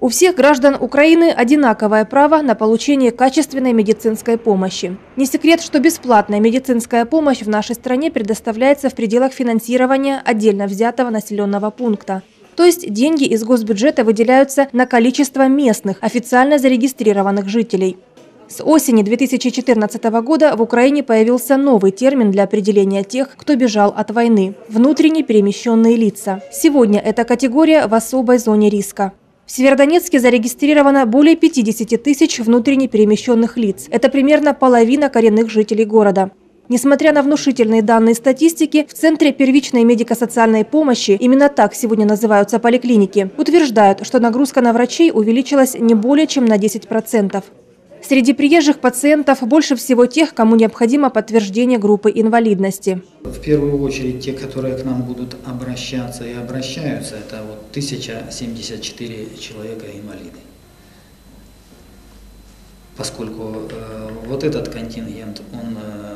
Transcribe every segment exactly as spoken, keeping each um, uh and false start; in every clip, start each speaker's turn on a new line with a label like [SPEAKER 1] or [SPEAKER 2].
[SPEAKER 1] всех граждан Украины одинаковое право на получение качественной медицинской помощи. Не секрет, что бесплатная медицинская помощь в нашей стране предоставляется в пределах финансирования отдельно взятого населенного пункта. То есть деньги из госбюджета выделяются на количество местных, официально зарегистрированных жителей. С осени две тысячи четырнадцатого года в Украине появился новый термин для определения тех, кто бежал от войны – внутренне перемещенные лица. Сегодня эта категория в особой зоне риска. В Северодонецке зарегистрировано более пятидесяти тысяч внутренне перемещенных лиц. Это примерно половина коренных жителей города. Несмотря на внушительные данные статистики, в Центре первичной медико-социальной помощи, именно так сегодня называются поликлиники, утверждают, что нагрузка на врачей увеличилась не более чем на десять процентов. Среди приезжих пациентов больше всего тех, кому необходимо подтверждение группы инвалидности.
[SPEAKER 2] В первую очередь те, которые к нам будут обращаться и обращаются, это вот тысяча семьдесят четыре человека инвалиды. Поскольку э, вот этот контингент, он э,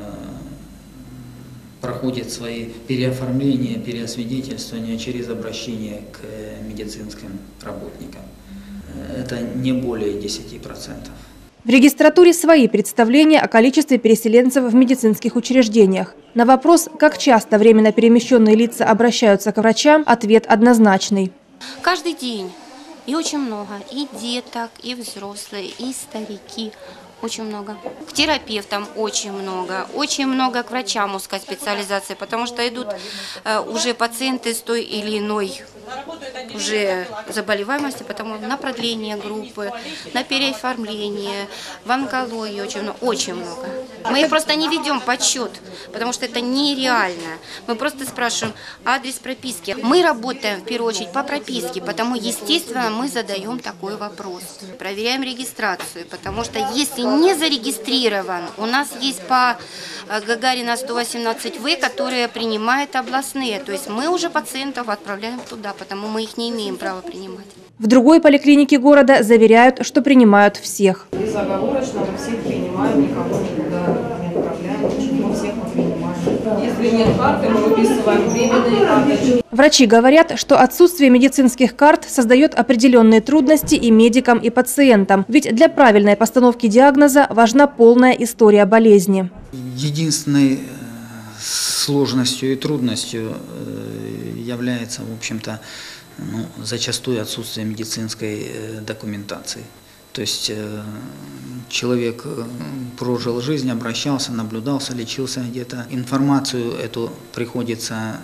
[SPEAKER 2] проходит свои переоформления, переосвидетельствования через обращение к медицинским работникам. Это не более десяти процентов.
[SPEAKER 1] В регистратуре свои представления о количестве переселенцев в медицинских учреждениях. На вопрос, как часто временно перемещенные лица обращаются к врачам, ответ однозначный.
[SPEAKER 3] Каждый день. И очень много. И деток, и взрослые, и старики. Очень много. К терапевтам очень много. Очень много к врачам узкой специализации, потому что идут э, уже пациенты с той или иной уже заболеваемости, потому на продление группы, на переоформление, в онкологию очень много. Очень много. Мы их просто не ведем подсчет, потому что это нереально. Мы просто спрашиваем адрес прописки. Мы работаем в первую очередь по прописке, потому естественно мы задаем такой вопрос. Проверяем регистрацию, потому что если не зарегистрирован, у нас есть по Гагарина сто восемнадцать вэ, которые принимают областные. То есть мы уже пациентов отправляем туда, потому мы их не имеем права принимать.
[SPEAKER 1] В другой поликлинике города заверяют, что принимают всех.
[SPEAKER 4] Безоговорочно мы всех принимаем, никого никуда не отправляем, мы всех принимаем. Если нет карты, мы выписываем временные карточки.
[SPEAKER 1] Врачи говорят, что отсутствие медицинских карт создает определенные трудности и медикам, и пациентам. Ведь для правильной постановки диагноза важна полная история болезни.
[SPEAKER 2] Единственной сложностью и трудностью является, в общем-то, ну, зачастую отсутствие медицинской документации. То есть человек прожил жизнь, обращался, наблюдался, лечился где-то. Информацию эту приходится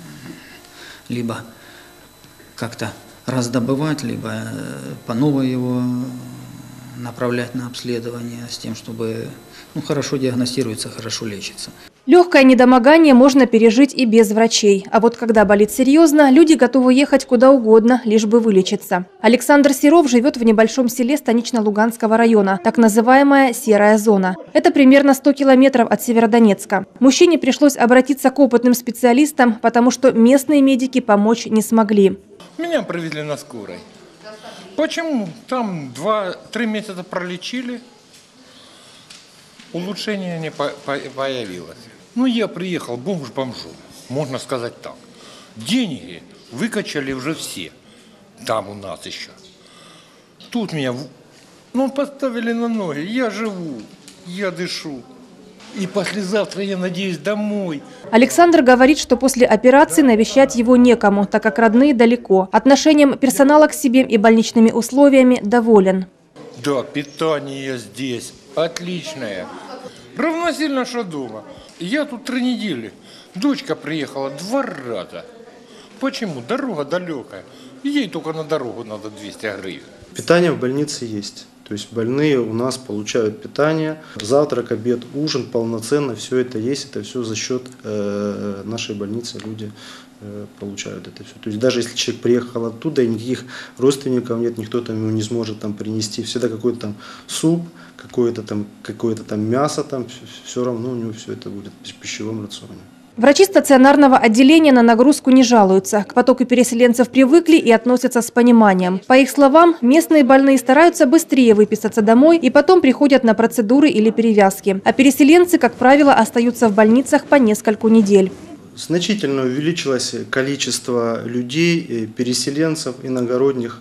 [SPEAKER 2] либо как-то раздобывать, либо по новой его направлять на обследование с тем, чтобы ну, хорошо диагностируется, хорошо лечится.
[SPEAKER 1] Легкое недомогание можно пережить и без врачей. А вот когда болит серьезно, люди готовы ехать куда угодно, лишь бы вылечиться. Александр Серов живет в небольшом селе Станично-Луганского района, так называемая «серая зона». Это примерно сто километров от Северодонецка. Мужчине пришлось обратиться к опытным специалистам, потому что местные медики помочь не смогли.
[SPEAKER 5] Меня провезли на скорой. Почему? Там два-три месяца пролечили, улучшение не по по появилось. Ну, я приехал бомж бомжом, можно сказать так. Деньги выкачали уже все, там у нас еще. Тут меня, ну, поставили на ноги, я живу, я дышу. И послезавтра я надеюсь домой.
[SPEAKER 1] Александр говорит, что после операции навещать его некому, так как родные далеко. Отношением персонала к себе и больничными условиями доволен.
[SPEAKER 5] Да, питание здесь отличное. Равносильно, что дома. Я тут три недели. Дочка приехала два раза. Почему? Дорога далекая. Ей только на дорогу надо двести гривен.
[SPEAKER 6] Питание в больнице есть. То есть больные у нас получают питание, завтрак, обед, ужин полноценно, все это есть, это все за счет э, нашей больницы люди э, получают это все. То есть даже если человек приехал оттуда и никаких родственников нет, никто там ему не сможет там принести, всегда какой-то там суп, какое-то там, какое-то там мясо, там, все равно у него все это будет в пищевом рационе.
[SPEAKER 1] Врачи стационарного отделения на нагрузку не жалуются. К потоку переселенцев привыкли и относятся с пониманием. По их словам, местные больные стараются быстрее выписаться домой и потом приходят на процедуры или перевязки. А переселенцы, как правило, остаются в больницах по нескольку недель.
[SPEAKER 6] Значительно увеличилось количество людей, переселенцев, иногородних,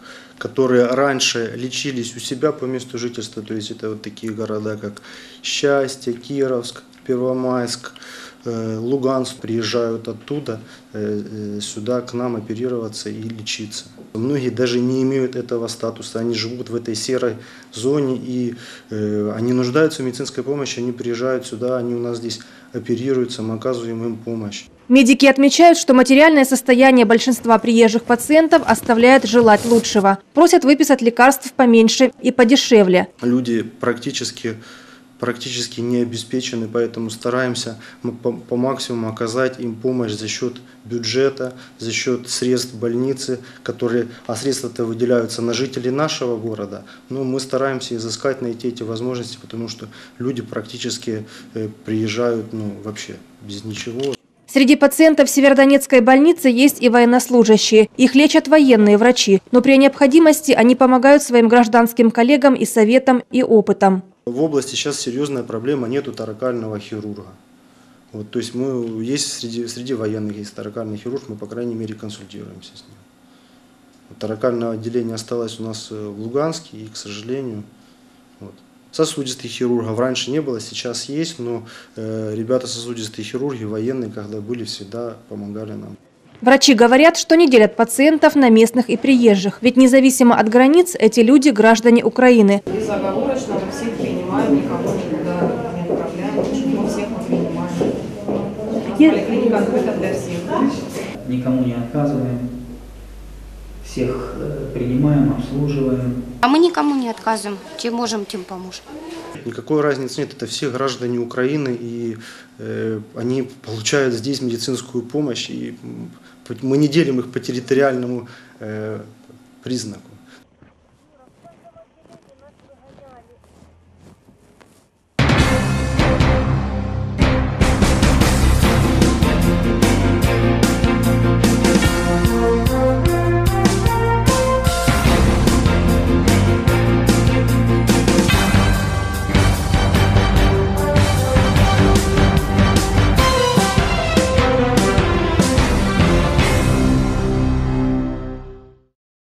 [SPEAKER 6] которые раньше лечились у себя по месту жительства, то есть это вот такие города, как Счастье, Кировск, Первомайск, Луганск, приезжают оттуда сюда к нам оперироваться и лечиться. Многие даже не имеют этого статуса, они живут в этой серой зоне и они нуждаются в медицинской помощи, они приезжают сюда, они у нас здесь оперируются, мы оказываем им помощь.
[SPEAKER 1] Медики отмечают, что материальное состояние большинства приезжих пациентов оставляет желать лучшего. Просят выписать лекарств поменьше и подешевле.
[SPEAKER 6] Люди практически, практически не обеспечены, поэтому стараемся по, по максимуму оказать им помощь за счет бюджета, за счет средств больницы, которые, а средства-то выделяются на жителей нашего города. Но мы стараемся изыскать, найти эти возможности, потому что люди практически приезжают ну, вообще без ничего.
[SPEAKER 1] Среди пациентов Северодонецкой больницы есть и военнослужащие. Их лечат военные врачи, но при необходимости они помогают своим гражданским коллегам и советом, и опытом.
[SPEAKER 6] В области сейчас серьезная проблема, нету торакального хирурга. Вот, то есть мы, есть среди, среди военных есть торакальный хирург, мы по крайней мере консультируемся с ним. Вот, торакальное отделение осталось у нас в Луганске и, к сожалению, вот. Сосудистых хирургов раньше не было, сейчас есть, но э, ребята сосудистые хирурги, военные, когда были, всегда помогали нам.
[SPEAKER 1] Врачи говорят, что не делят пациентов на местных и приезжих, ведь независимо от границ эти люди граждане Украины.
[SPEAKER 4] Безоговорочно мы всех принимаем, никого никуда не отправляем, мы всех мы принимаем. Поликлиника открыта для всех.
[SPEAKER 2] Никому не отказываем, всех принимаем, обслуживаем.
[SPEAKER 3] А мы никому не отказываем. Чем можем, тем поможем.
[SPEAKER 6] Никакой разницы нет, это все граждане Украины, и э, они получают здесь медицинскую помощь, и мы не делим их по территориальному э, признаку.